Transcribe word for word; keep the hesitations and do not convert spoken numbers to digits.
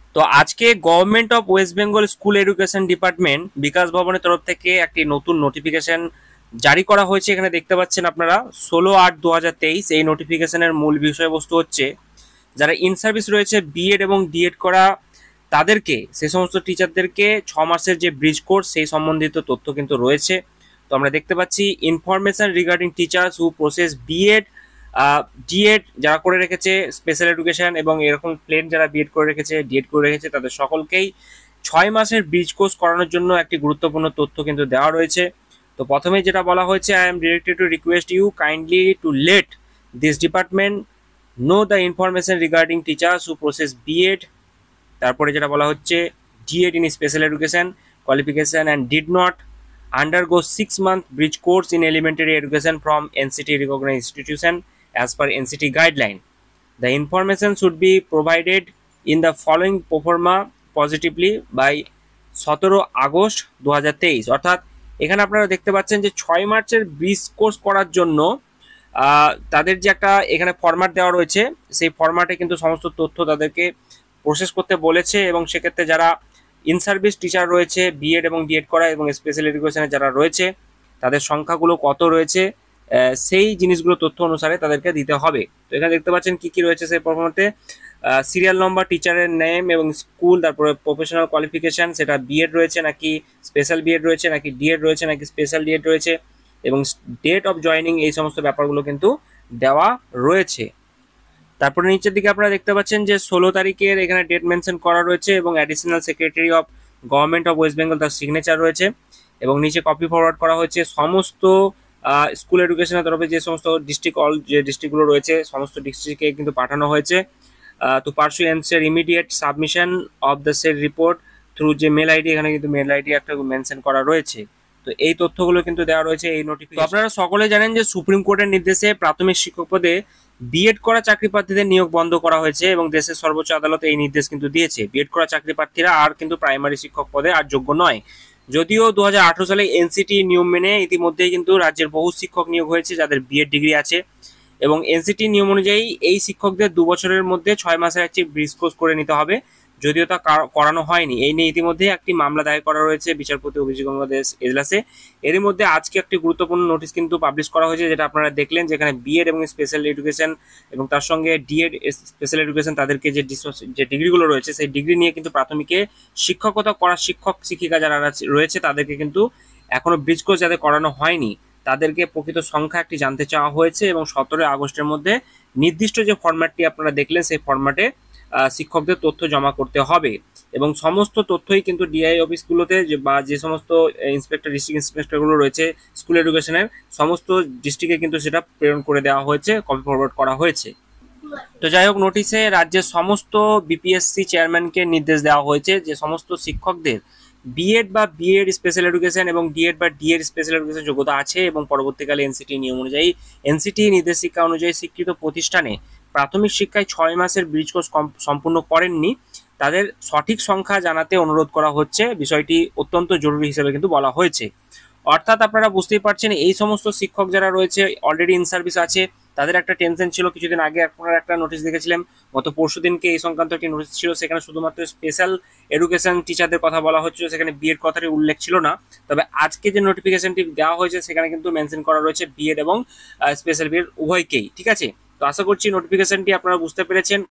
তো আজকে government of West Bengal school education department Bikash ভবনের তরফ থেকে একটি নতুন নোটিফিকেশন জারি করা হয়েছে। এখানে দেখতে পাচ্ছেন আপনারা ষোলো আট দু হাজার তেইশ। এই নোটিফিকেশনের মূল বিষয়বস্তু হচ্ছে যারা ইন সার্ভিস রয়েছে বিএড এবং ডিএড করা তাদেরকে, সে সমস্ত টিচারদেরকে ছ মাসের যে ব্রিজ কোর্স সেই সম্বন্ধিত তথ্য কিন্তু রয়েছে। তো আমরা দেখতে পাচ্ছি information regarding teachers who process BEd DEd যারা করে রেখেছে স্পেশাল এডুকেশন এবং এরকম প্লেন যারা বিএড করে রেখেছে ডিএড করে রেখেছে তাদের সকলকেই ছয় মাসের ব্রিজ কোর্স করানোর জন্য একটি গুরুত্বপূর্ণ তথ্য কিন্তু দেওয়া রয়েছে। তো প্রথমে যেটা বলা হয়েছে, I am directed to request you kindly to let this department know the information regarding teachers who process BEd. তারপরে যেটা বলা হচ্ছে DEd in special education qualification and did not undergo six month bridge course in elementary education from N C T recognized institution as per N C T guideline. The information should be provided in the following pro forma positively by সতেরো August দু হাজার তেইশ। অর্থাৎ এখানে আপনারা দেখতে পাচ্ছেন যে ছয় মার্চের ব্রিজ কোর্স করার জন্য তাদের যে একটা এখানে ফরম্যাট দেওয়া রয়েছে সেই ফরম্যাটে কিন্তু সমস্ত তথ্য তাদেরকে প্রসেস করতে বলেছে এবং সেক্ষেত্রে যারা ইন সার্ভিস টিচার রয়েছে বিএড এবং ডিএড করা এবং স্পেশাল এডুকেশনে যারা রয়েছে তাদের সংখ্যাগুলো কত রয়েছে সেই জিনিসগুলো তথ্য অনুসারে তাদেরকে দিতে হবে। তো এখানে দেখতে পাচ্ছেন কি কি রয়েছে সেই ফরম্যাটে, সিরিয়াল নম্বর, টিচারের নেম এবং স্কুল, তারপরে প্রফেশনাল কোয়ালিফিকেশান সেটা বিএড রয়েছে নাকি স্পেশাল বিএড রয়েছে নাকি ডিএড রয়েছে নাকি স্পেশাল ডিএড রয়েছে এবং ডেট অফ জয়নিং, এই সমস্ত ব্যাপারগুলো কিন্তু দেওয়া রয়েছে। তারপরে নিচের দিকে আপনারা দেখতে পাচ্ছেন যে ষোলো তারিখের এখানে ডেট মেনশন করা রয়েছে এবং additional secretary of government of West Bengal তার সিগনেচার রয়েছে এবং নিচে কপি ফরওয়ার্ড করা হয়েছে সমস্ত স্কুল এডুকেশনের তরফে যে সমস্ত ডিস্ট্রিক্ট অল যে ডিস্ট্রিক্টগুলো রয়েছে সমস্ত ডিস্ট্রিক্টকে কিন্তু পাঠানো হয়েছে। তো pursuant immediate submission of the said report through যে মেল আইডি, এখানে কিন্তু মেল আইডি একটা মেনশন করা রয়েছে। তো এই তথ্যগুলো কিন্তু দেওয়া রয়েছে এই নোটিফিকেশন। আপনারা সকলে জানেন যে সুপ্রিম কোর্টের নির্দেশে প্রাথমিক শিক্ষক পদে বিএড করা চাকরি প্রার্থীদের নিয়োগ বন্ধ করা হয়েছে এবং দেশের সর্বোচ্চ আদালত এই নির্দেশ কিন্তু দিয়েছে। বিএড করা চাকরি প্রার্থীরা আর কিন্তু প্রাইমারি শিক্ষক পদে আর যোগ্য নয়। যদিও দু হাজার আঠারো সালে এনসিটি নিয়ম মেনে ইতিমধ্যেই কিন্তু রাজ্যের বহু শিক্ষক নিয়োগ হয়েছে যাদের বিএড ডিগ্রি আছে এবং এনসিটি নিয়ম অনুযায়ী এই শিক্ষকদের দু বছরের মধ্যে ছয় মাসের একটি ব্রিজ কোর্স করে নিতে হবে, যদিও তা করানো হয়নি। এই নিয়ে ইতিমধ্যে একটি মামলা দায়ের করা রয়েছে বিচারপতি অভিজিৎ গঙ্গোপাধ্যায় এজলাসে। এর মধ্যে আজকে একটি গুরুত্বপূর্ণ নোটিশ কিন্তু পাবলিশ করা হয়েছে, যেটা আপনারা দেখলেন, যেখানে বিএড এবং স্পেশাল এডুকেশন এবং তার সঙ্গে ডিএড স্পেশাল এডুকেশন তাদেরকে যে যে ডিগ্রিগুলো রয়েছে সেই ডিগ্রি নিয়ে কিন্তু প্রাথমিকে শিক্ষকতা করা শিক্ষক শিক্ষিকা যারা রয়েছে তাদেরকে কিন্তু এখনো ব্রিজ কোর্স যাদের করানো হয়নি তাদেরকে প্রকৃত সংখ্যা একটি জানতে চাওয়া হয়েছে এবং সতেরোই আগস্টের মধ্যে নির্দিষ্ট যে ফরম্যাটটি আপনারা দেখলেন সেই ফরম্যাটে শিক্ষকদের তথ্য জমা করতে হবে এবং সমস্ত তথ্যই কিন্তু ডিআই অফিসগুলোতে বা যে সমস্ত ইন্সপেক্টর ডিস্ট্রিক্ট ইন্সপেক্টরগুলো রয়েছে স্কুল এডুকেশনের সমস্ত ডিস্ট্রিক্টে কিন্তু সেটা প্রেরণ করে দেওয়া হয়েছে, কপি ফরওয়ার্ড করা হয়েছে। তো যাই হোক, নোটিশে রাজ্যের সমস্ত বিপিএসসি চেয়ারম্যানকে নির্দেশ দেওয়া হয়েছে যে সমস্ত শিক্ষকদের বিএড বা বিএড স্পেশাল এডুকেশন এবং ডিএড বা ডিএড স্পেশাল এডুকেশন যোগ্যতা আছে এবং পরবর্তীকালে এনসিটি নিয়ম অনুযায়ী এনসিটি নির্দেশিকা অনুযায়ী স্বীকৃত প্রতিষ্ঠানে প্রাথমিক শিক্ষায় ছয় মাসের ব্রিজ কোর্স সম্পূর্ণ করেননি তাদের সঠিক সংখ্যা জানাতে অনুরোধ করা হচ্ছে। বিষয়টি অত্যন্ত জরুরি হিসেবে কিন্তু বলা হয়েছে। অর্থাৎ আপনারা বুঝতেই পারছেন এই সমস্ত শিক্ষক যারা রয়েছে অলরেডি ইন সার্ভিস আছে তাদের একটা টেনশন ছিল। কিছুদিন আগে আপনারা একটা নোটিশ দেখেছিলেন, গত পরশু দিনকে এই সংক্রান্ত একটি নোটিশ ছিল, সেখানে শুধুমাত্র স্পেশাল এডুকেশন টিচারদের কথা বলা হচ্ছিল, সেখানে বিএড কথাটি উল্লেখ ছিল না। তবে আজকে যে নোটিফিকেশনটি দেওয়া হয়েছে সেখানে কিন্তু মেনশন করা রয়েছে বিএড এবং স্পেশাল বিএড উভয়কেই। ঠিক আছে, তো আশা করছি নোটিফিকেশনটি আপনারা বুঝতে পেরেছেন।